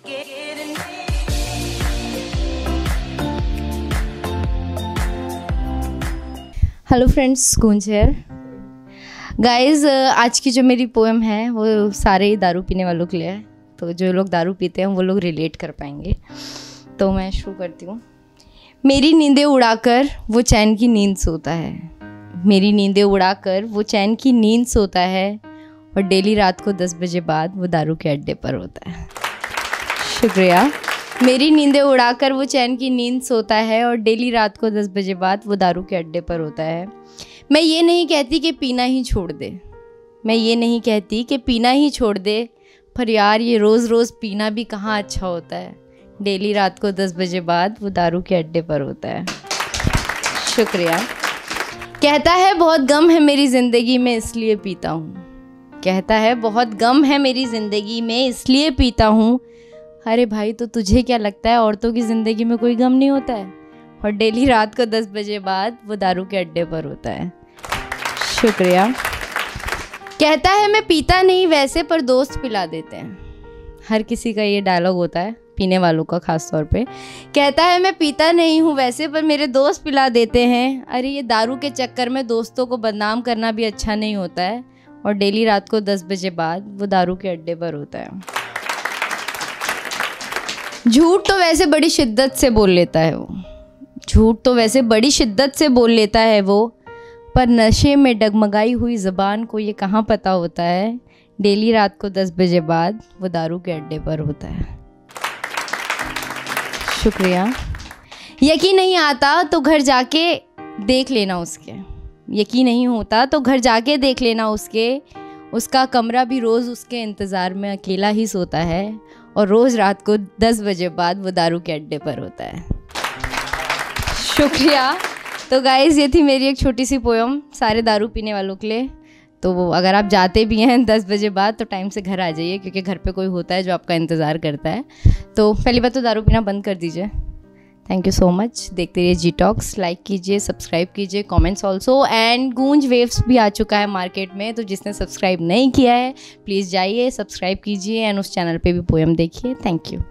Hello friends, Goonj here. Guys, आज की जो मेरी पोएम है वो सारे ही दारू पीने वालों के लिए है। तो जो लोग दारू पीते हैं वो लोग रिलेट कर पाएंगे। तो मैं शुरू करती हूँ। मेरी नींदें उड़ाकर वो चैन की नींद सोता है, मेरी नींदें उड़ाकर वो चैन की नींद सोता है, और डेली रात को 10 बजे बाद वो दारू के अड्डे पर होता है। शुक्रिया। मेरी नींदें उड़ाकर वो चैन की नींद सोता है, और डेली रात को 10 बजे बाद वो दारू के अड्डे पर होता है। मैं ये नहीं कहती कि पीना ही छोड़ दे, मैं ये नहीं कहती कि पीना ही छोड़ दे, पर यार ये रोज़ रोज़ पीना भी कहाँ अच्छा होता है। डेली रात को 10 बजे बाद वो दारू के अड्डे पर होता है। शुक्रिया। कहता है बहुत गम है मेरी ज़िंदगी में इसलिए पीता हूँ, कहता है बहुत गम है मेरी ज़िंदगी में इसलिए पीता हूँ। अरे भाई, तो तुझे क्या लगता है औरतों की ज़िंदगी में कोई गम नहीं होता है? और डेली रात को 10 बजे बाद वो दारू के अड्डे पर होता है। शुक्रिया। कहता है मैं पीता नहीं वैसे, पर दोस्त पिला देते हैं। हर किसी का ये डायलॉग होता है, पीने वालों का ख़ास तौर पे। कहता है मैं पीता नहीं हूँ वैसे, पर मेरे दोस्त पिला देते हैं। अरे ये दारू के चक्कर में दोस्तों को बदनाम करना भी अच्छा नहीं होता है। और डेली रात को 10 बजे बाद वो दारू के अड्डे पर होता है। झूठ तो वैसे बड़ी शिद्दत से बोल लेता है वो, झूठ तो वैसे बड़ी शिद्दत से बोल लेता है वो, पर नशे में डगमगाई हुई ज़बान को ये कहाँ पता होता है। डेली रात को 10 बजे बाद वो दारू के अड्डे पर होता है। शुक्रिया। यकीन नहीं आता तो घर जाके देख लेना उसके, यकीन नहीं होता तो घर जाके देख लेना उसके, उसका कमरा भी रोज़ उसके इंतज़ार में अकेला ही सोता है, और रोज़ रात को 10 बजे बाद वो दारू के अड्डे पर होता है। शुक्रिया। तो गाइज़, ये थी मेरी एक छोटी सी पोएम सारे दारू पीने वालों के लिए। तो वो अगर आप जाते भी हैं 10 बजे बाद तो टाइम से घर आ जाइए, क्योंकि घर पे कोई होता है जो आपका इंतज़ार करता है। तो पहली बात तो दारू पीना बंद कर दीजिए। Thank you so much. देखते रहिए जी टॉक्स, लाइक कीजिए, सब्सक्राइब कीजिए, comments also. And Goonj waves भी आ चुका है मार्केट में, तो जिसने सब्सक्राइब नहीं किया है प्लीज़ जाइए, सब्सक्राइब कीजिए एंड उस चैनल पे भी पोएम देखिए। Thank you.